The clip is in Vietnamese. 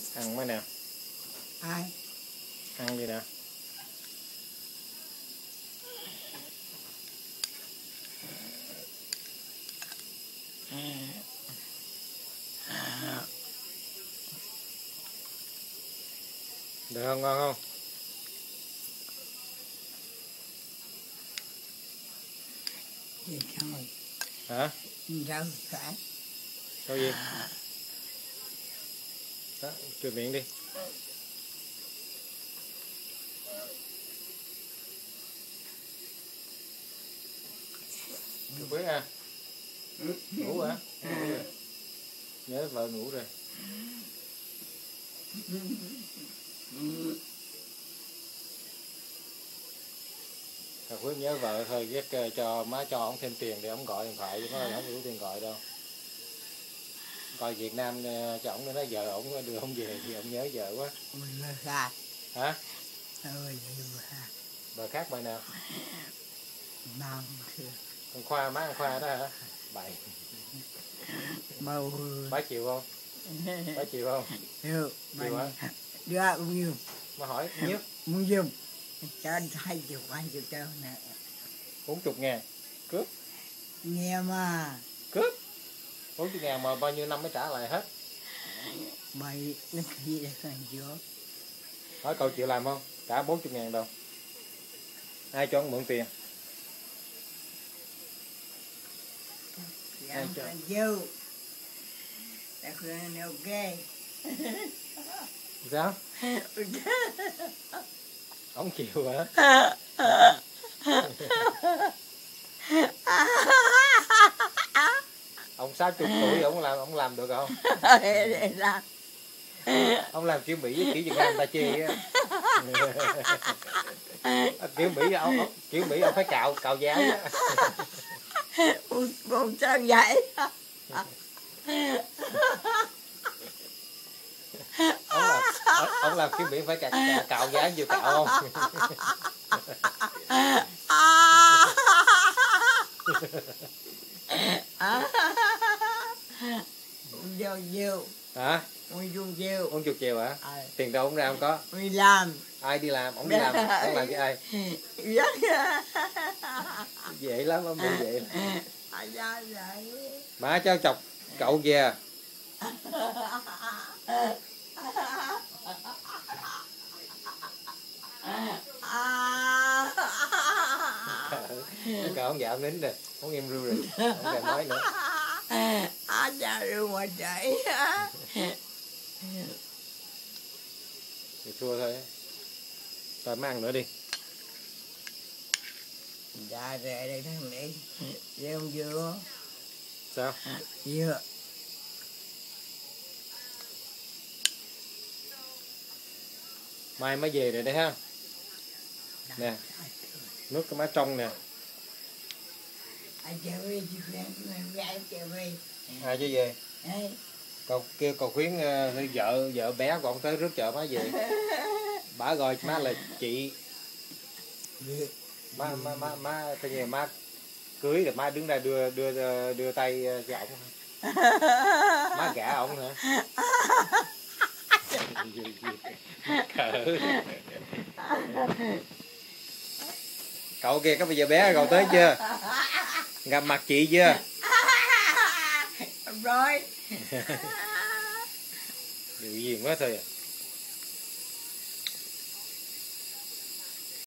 Ăn mới nè. Ai? Ăn gì nè? Được không, ngon không? Gì thôi. Hả? Rau phải. Rau gì? Đó, chừa miệng đi. Chú biết à? Ngủ hả? Nhớ vợ ngủ rồi. Thằng Quyết nhớ vợ thôi, ghét cho má cho ổng thêm tiền để ổng gọi điện thoại, chứ không đủ tiền gọi đâu. Coi Việt Nam cho ổng nói vợ ổng đưa ổng về thì ổng nhớ vợ quá. Hả? Bờ khác bài nào? Con Khoa, má con Khoa đó hả? Bậy. Bá chịu không? Bá chịu không? Chịu hả? Đưa bao nhiêu? Má hỏi nhiêu? Bao nhiêu? Cho 20 cho nè. 40.000. Cướp. Nghe mà. Cướp. 40.000 mà bao nhiêu năm mới trả lại hết? Mày nó gì đây còn vô. Hỏi cậu chịu làm không? Trả 40.000 đâu. Ai cho ông mượn tiền? Ai cho? Vô. Đã khuyên nó ok. Sao? Ông chịu hả? Ông 60 tuổi ông làm được không? Ông làm kiểu Mỹ với kiểu Việt Nam ta chê á. Kiểu Mỹ ông phải cạo giáo á. Không sao vậy. Ông làm kiểu Mỹ phải cạo giáo vừa cạo không? Vô. Hả? Ông chục chiều hả? Tiền đâu ông ra không có? Đi làm. Ai đi làm? Ông đi làm. Ông làm với ai? Dễ lắm, ông đi dễ lắm. Má cháu chọc cậu về. Cậu không dạo nín rồi, không em ru rồi, không thèm nói nữa. Cha ru mà chạy. Thì thua thôi. Rồi mới ăn nữa đi. Dạ rẻ đây thằng Mỹ. Dưa không dưa? Sao? Dưa. Mai mới về rồi đấy ha. Nè. Nước cái má trong nè. Ai chơi đi, Ai chứ về? Cậu kêu cậu khuyến vợ bé của ông tới rước chợ má về. Bà gọi má là chị. Má coi như má cưới rồi má đứng ra đưa tay cho ổng. Má gả ổng hả? Cậu kia có bây giờ bé cậu tới chưa? Gặp mặt chị chưa? Rồi. Điều gì quá thôi à.